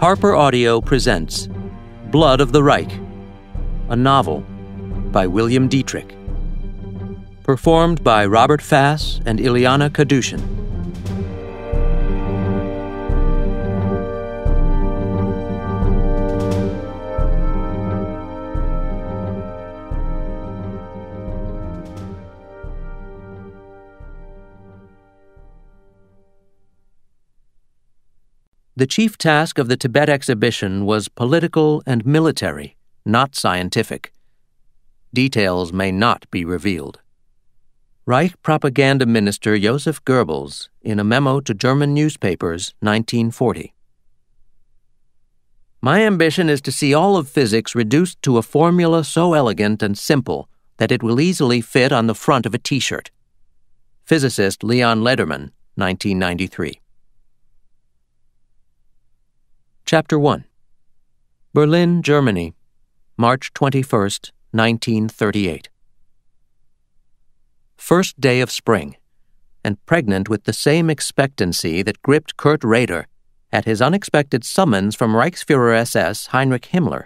Harper Audio presents Blood of the Reich, a novel by William Dietrich. Performed by Robert Fass and Ilyana Kadushin. The chief task of the Tibet exhibition was political and military, not scientific. Details may not be revealed. Reich propaganda minister Joseph Goebbels, in a memo to German newspapers, 1940. My ambition is to see all of physics reduced to a formula so elegant and simple that it will easily fit on the front of a T-shirt. Physicist Leon Lederman, 1993. Chapter 1. Berlin, Germany, March 21st, 1938. First day of spring, and pregnant with the same expectancy that gripped Kurt Raeder at his unexpected summons from Reichsführer-SS Heinrich Himmler.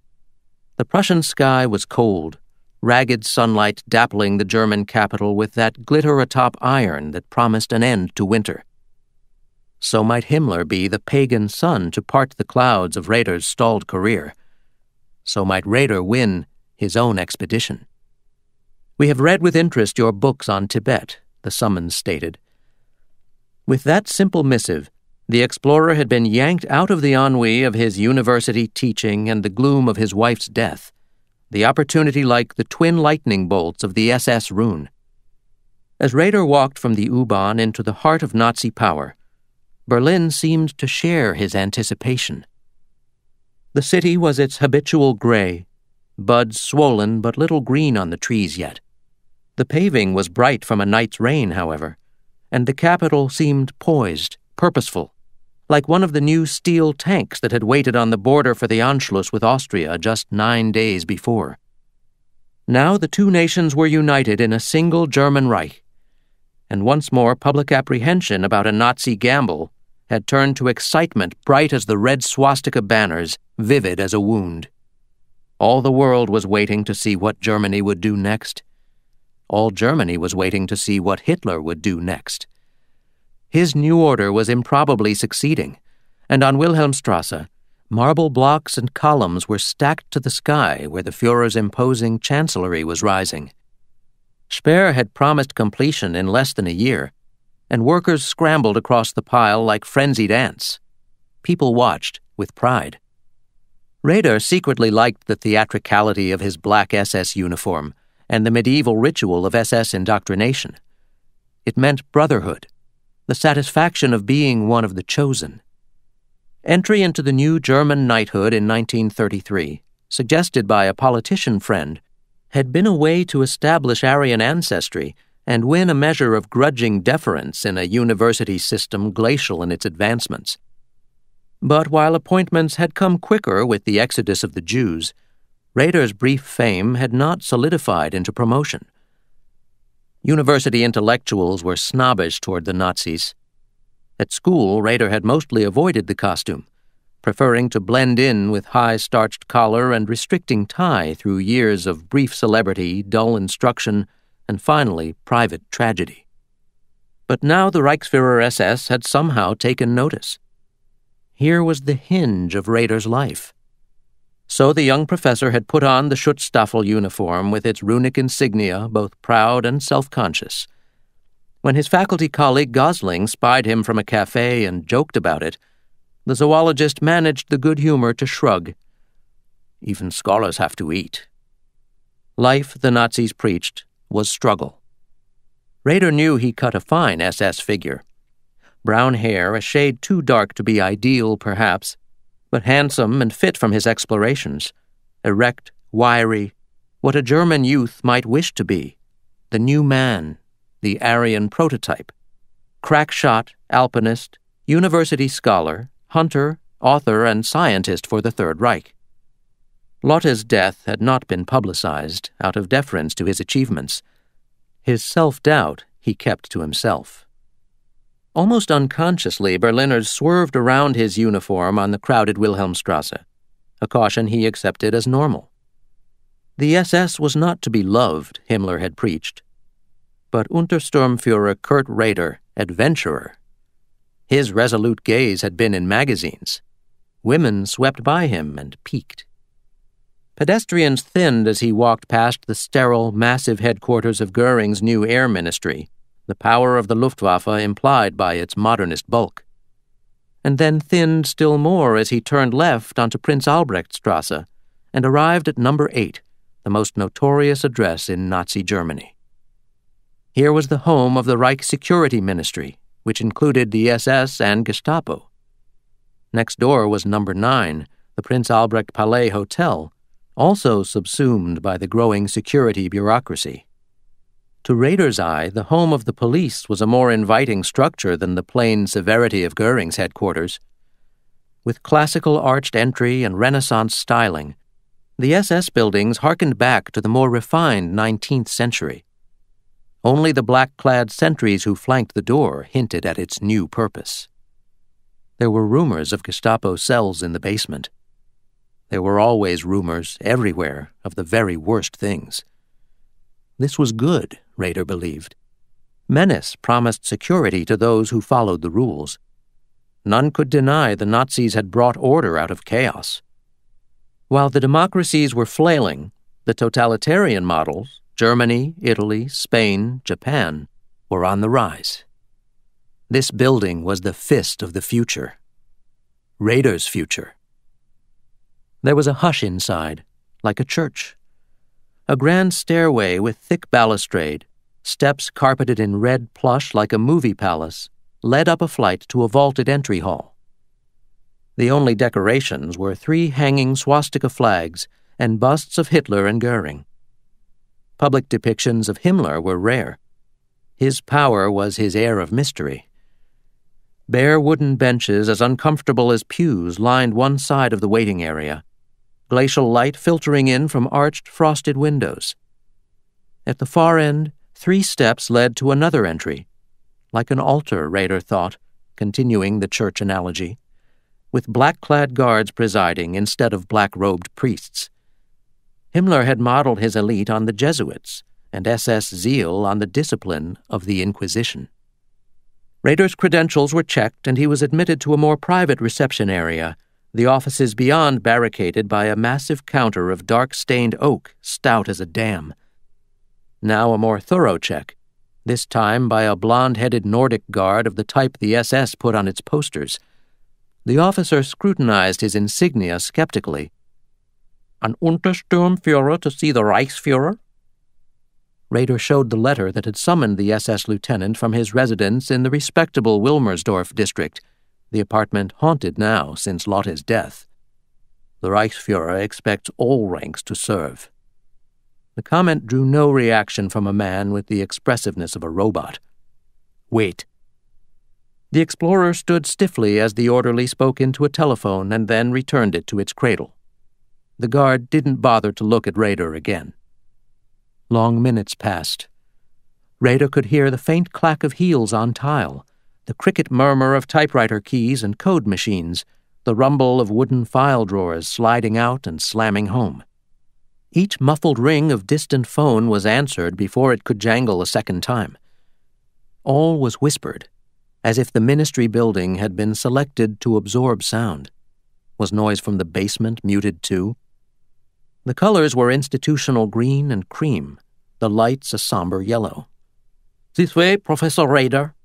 The Prussian sky was cold, ragged sunlight dappling the German capital with that glitter atop iron that promised an end to winter. So might Himmler be the pagan sun to part the clouds of Raeder's stalled career. So might Raeder win his own expedition. "We have read with interest your books on Tibet," the summons stated. With that simple missive, the explorer had been yanked out of the ennui of his university teaching and the gloom of his wife's death, the opportunity like the twin lightning bolts of the SS rune. As Raeder walked from the U-Bahn into the heart of Nazi power, Berlin seemed to share his anticipation. The city was its habitual gray, buds swollen but little green on the trees yet. The paving was bright from a night's rain, however, and the capital seemed poised, purposeful, like one of the new steel tanks that had waited on the border for the Anschluss with Austria just 9 days before. Now the two nations were united in a single German Reich, and once more public apprehension about a Nazi gamble had turned to excitement bright as the red swastika banners, vivid as a wound. All the world was waiting to see what Germany would do next. All Germany was waiting to see what Hitler would do next. His new order was improbably succeeding, and on Wilhelmstrasse, marble blocks and columns were stacked to the sky where the Führer's imposing chancellery was rising. Speer had promised completion in less than a year, and workers scrambled across the pile like frenzied ants. People watched with pride. Raeder secretly liked the theatricality of his black SS uniform and the medieval ritual of SS indoctrination. It meant brotherhood, the satisfaction of being one of the chosen. Entry into the new German knighthood in 1933, suggested by a politician friend, had been a way to establish Aryan ancestry and win a measure of grudging deference in a university system glacial in its advancements. But while appointments had come quicker with the exodus of the Jews, Raeder's brief fame had not solidified into promotion. University intellectuals were snobbish toward the Nazis. At school, Raeder had mostly avoided the costume, preferring to blend in with high starched collar and restricting tie through years of brief celebrity, dull instruction, and finally private tragedy. But now the Reichsführer-SS had somehow taken notice. Here was the hinge of Raeder's life. So the young professor had put on the Schutzstaffel uniform with its runic insignia, both proud and self-conscious. When his faculty colleague Gosling spied him from a cafe and joked about it, the zoologist managed the good humor to shrug. Even scholars have to eat. Life, the Nazis preached, was struggle. Raeder knew he cut a fine SS figure. Brown hair, a shade too dark to be ideal, perhaps, but handsome and fit from his explorations. Erect, wiry, what a German youth might wish to be. The new man, the Aryan prototype. Crack-shot, alpinist, university scholar, hunter, author, and scientist for the Third Reich. Lotte's death had not been publicized out of deference to his achievements. His self-doubt he kept to himself. Almost unconsciously, Berliners swerved around his uniform on the crowded Wilhelmstrasse, a caution he accepted as normal. The SS was not to be loved, Himmler had preached, but Untersturmführer Kurt Raeder, adventurer. His resolute gaze had been in magazines. Women swept by him and peeked. Pedestrians thinned as he walked past the sterile, massive headquarters of Goering's new air ministry, the power of the Luftwaffe implied by its modernist bulk, and then thinned still more as he turned left onto Prince Albrechtstrasse and arrived at number 8, the most notorious address in Nazi Germany. Here was the home of the Reich Security Ministry, which included the SS and Gestapo. Next door was number 9, the Prince Albrecht Palais Hotel, also subsumed by the growing security bureaucracy. To Raeder's eye, the home of the police was a more inviting structure than the plain severity of Goering's headquarters. With classical arched entry and Renaissance styling, the SS buildings harkened back to the more refined 19th century. Only the black-clad sentries who flanked the door hinted at its new purpose. There were rumors of Gestapo cells in the basement. There were always rumors, everywhere, of the very worst things. This was good, Raeder believed. Menace promised security to those who followed the rules. None could deny the Nazis had brought order out of chaos. While the democracies were flailing, the totalitarian models, Germany, Italy, Spain, Japan, were on the rise. This building was the fist of the future. Raeder's future. There was a hush inside, like a church. A grand stairway with thick balustrade, steps carpeted in red plush like a movie palace, led up a flight to a vaulted entry hall. The only decorations were 3 hanging swastika flags and busts of Hitler and Goering. Public depictions of Himmler were rare. His power was his air of mystery. Bare wooden benches as uncomfortable as pews lined one side of the waiting area, glacial light filtering in from arched, frosted windows. At the far end, 3 steps led to another entry, like an altar, Raeder thought, continuing the church analogy, with black-clad guards presiding instead of black-robed priests. Himmler had modeled his elite on the Jesuits, and SS zeal on the discipline of the Inquisition. Raeder's credentials were checked, and he was admitted to a more private reception area, the offices beyond barricaded by a massive counter of dark-stained oak, stout as a dam. Now a more thorough check, this time by a blonde-headed Nordic guard of the type the SS put on its posters. The officer scrutinized his insignia skeptically. "An Untersturmführer to see the Reichsführer?" Raeder showed the letter that had summoned the SS lieutenant from his residence in the respectable Wilmersdorf district, the apartment haunted now since Lotte's death. "The Reichsführer expects all ranks to serve." The comment drew no reaction from a man with the expressiveness of a robot. "Wait." The explorer stood stiffly as the orderly spoke into a telephone and then returned it to its cradle. The guard didn't bother to look at Raeder again. Long minutes passed. Raeder could hear the faint clack of heels on tile, the cricket murmur of typewriter keys and code machines, the rumble of wooden file drawers sliding out and slamming home. Each muffled ring of distant phone was answered before it could jangle a second time. All was whispered, as if the ministry building had been selected to absorb sound. Was noise from the basement muted too? The colors were institutional green and cream, the lights a somber yellow. "This way, Professor Raeder."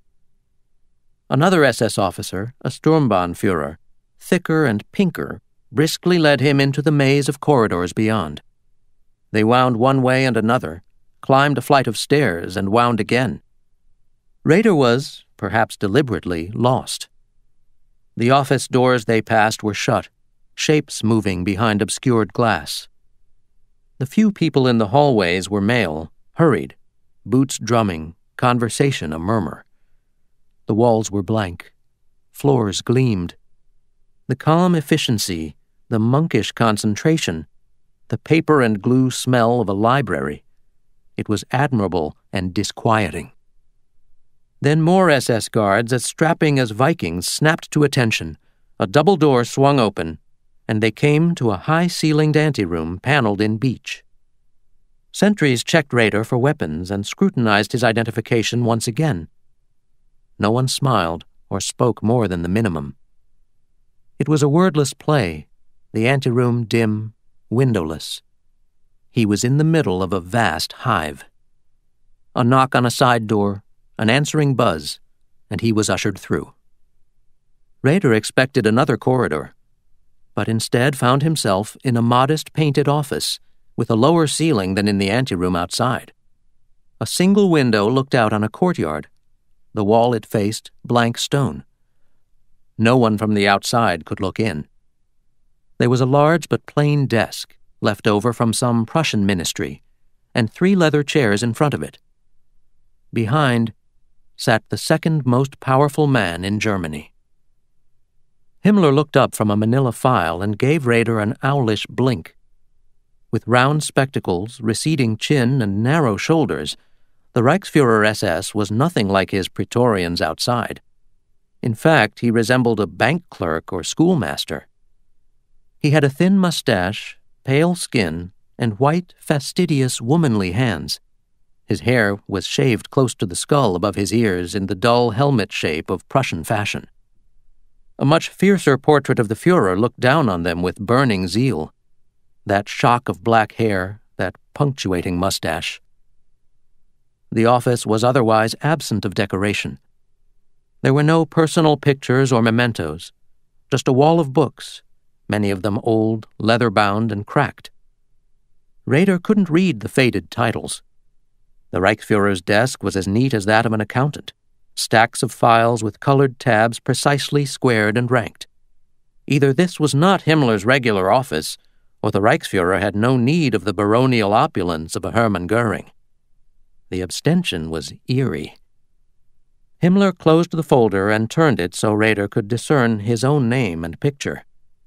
Another SS officer, a Sturmbannführer, thicker and pinker, briskly led him into the maze of corridors beyond. They wound one way and another, climbed a flight of stairs, and wound again. Raeder was, perhaps deliberately, lost. The office doors they passed were shut, shapes moving behind obscured glass. The few people in the hallways were male, hurried, boots drumming, conversation a murmur. The walls were blank. Floors gleamed. The calm efficiency, the monkish concentration, the paper and glue smell of a library. It was admirable and disquieting. Then more SS guards as strapping as Vikings snapped to attention. A double door swung open, and they came to a high-ceilinged anteroom paneled in beech. Sentries checked Raeder for weapons and scrutinized his identification once again. No one smiled or spoke more than the minimum. It was a wordless play, the anteroom dim, windowless. He was in the middle of a vast hive. A knock on a side door, an answering buzz, and he was ushered through. Raeder expected another corridor, but instead found himself in a modest painted office with a lower ceiling than in the anteroom outside. A single window looked out on a courtyard. The wall it faced, blank stone. No one from the outside could look in. There was a large but plain desk, left over from some Prussian ministry, and 3 leather chairs in front of it. Behind sat the second most powerful man in Germany. Himmler looked up from a manila file and gave Raeder an owlish blink. With round spectacles, receding chin, and narrow shoulders, the Reichsführer-SS was nothing like his Praetorians outside. In fact, he resembled a bank clerk or schoolmaster. He had a thin mustache, pale skin, and white, fastidious, womanly hands. His hair was shaved close to the skull above his ears in the dull helmet shape of Prussian fashion. A much fiercer portrait of the Führer looked down on them with burning zeal. That shock of black hair, that punctuating mustache. The office was otherwise absent of decoration. There were no personal pictures or mementos, just a wall of books, many of them old, leather-bound, and cracked. Raeder couldn't read the faded titles. The Reichsführer's desk was as neat as that of an accountant, stacks of files with colored tabs precisely squared and ranked. Either this was not Himmler's regular office, or the Reichsführer had no need of the baronial opulence of a Hermann Goering. The abstention was eerie. Himmler closed the folder and turned it so Raeder could discern his own name and picture.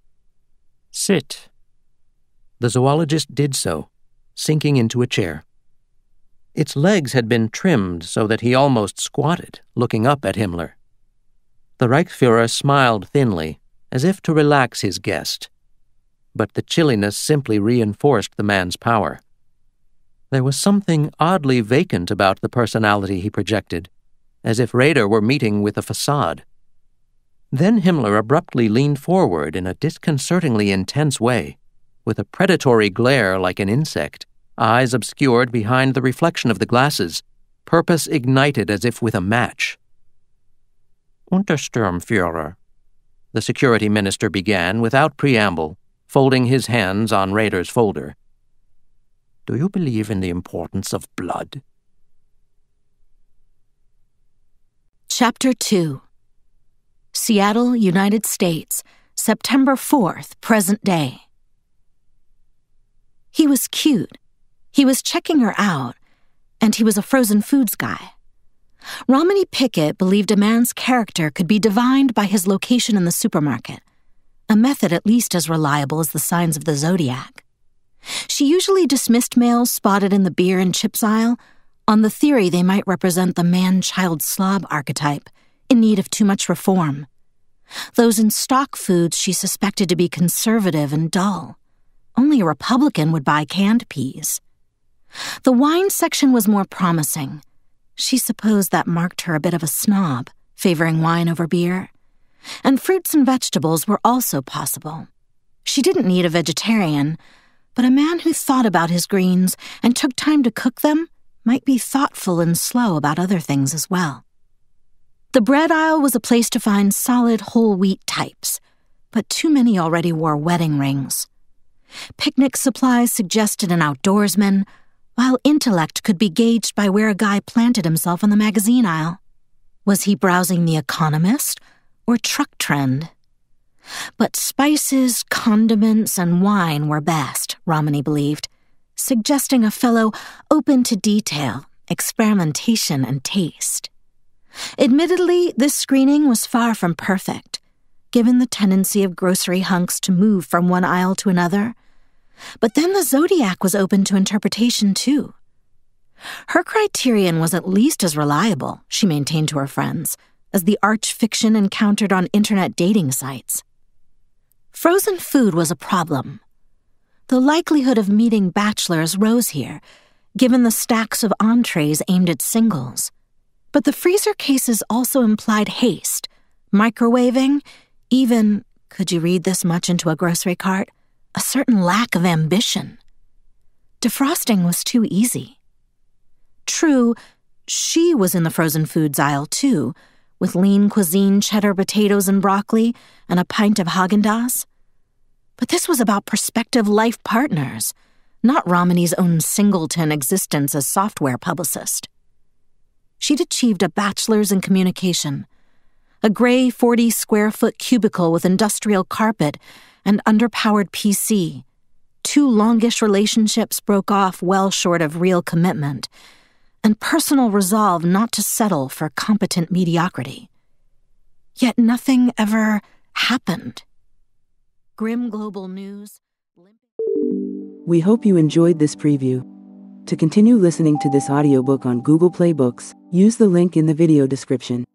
"Sit." The zoologist did so, sinking into a chair. Its legs had been trimmed so that he almost squatted, looking up at Himmler. The Reichsführer smiled thinly, as if to relax his guest, but the chilliness simply reinforced the man's power. There was something oddly vacant about the personality he projected, as if Raeder were meeting with a facade. Then Himmler abruptly leaned forward in a disconcertingly intense way, with a predatory glare like an insect, eyes obscured behind the reflection of the glasses, purpose ignited as if with a match. "Untersturmführer," the security minister began without preamble, folding his hands on Raeder's folder. "Do you believe in the importance of blood?" Chapter 2. Seattle, United States, September 4th, present day. He was cute. He was checking her out, and he was a frozen foods guy. Romany Pickett believed a man's character could be divined by his location in the supermarket, a method at least as reliable as the signs of the zodiac. She usually dismissed males spotted in the beer and chips aisle on the theory they might represent the man-child slob archetype in need of too much reform. Those in stock foods she suspected to be conservative and dull. Only a Republican would buy canned peas. The wine section was more promising. She supposed that marked her a bit of a snob, favoring wine over beer. And fruits and vegetables were also possible. She didn't need a vegetarian, but a man who thought about his greens and took time to cook them might be thoughtful and slow about other things as well. The bread aisle was a place to find solid whole wheat types, but too many already wore wedding rings. Picnic supplies suggested an outdoorsman, while intellect could be gauged by where a guy planted himself in the magazine aisle. Was he browsing The Economist or Truck Trend? But spices, condiments, and wine were best, Romany believed, suggesting a fellow open to detail, experimentation, and taste. Admittedly, this screening was far from perfect, given the tendency of grocery hunks to move from one aisle to another. But then the zodiac was open to interpretation, too. Her criterion was at least as reliable, she maintained to her friends, as the arch fiction encountered on internet dating sites. Frozen food was a problem. The likelihood of meeting bachelors rose here, given the stacks of entrees aimed at singles. But the freezer cases also implied haste, microwaving, even, could you read this much into a grocery cart, a certain lack of ambition. Defrosting was too easy. True, she was in the frozen foods aisle too, with lean cuisine cheddar potatoes and broccoli and a pint of Haagen-Dazs. But this was about prospective life partners, not Romany's own singleton existence as software publicist. She'd achieved a bachelor's in communication, a gray 40-square-foot cubicle with industrial carpet and underpowered PC. 2 longish relationships broke off well short of real commitment, and personal resolve not to settle for competent mediocrity. Yet nothing ever happened. Grim global news. We hope you enjoyed this preview. To continue listening to this audiobook on Google Play Books, use the link in the video description.